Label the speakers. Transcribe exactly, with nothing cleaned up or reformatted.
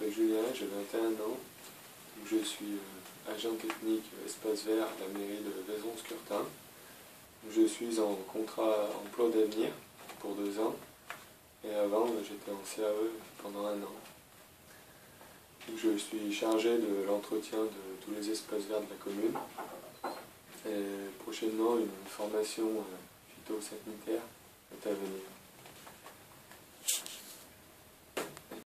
Speaker 1: m'appelle Julien, j'ai vingt et un ans. Je suis euh, agent technique espace vert à la mairie de Vaison-Scurtin. Je suis en contrat emploi d'avenir pour deux ans. Et avant, j'étais en C A E pendant un an. Je suis chargé de l'entretien de tous les espaces verts de la commune. Et prochainement, une formation phytosanitaire est à venir.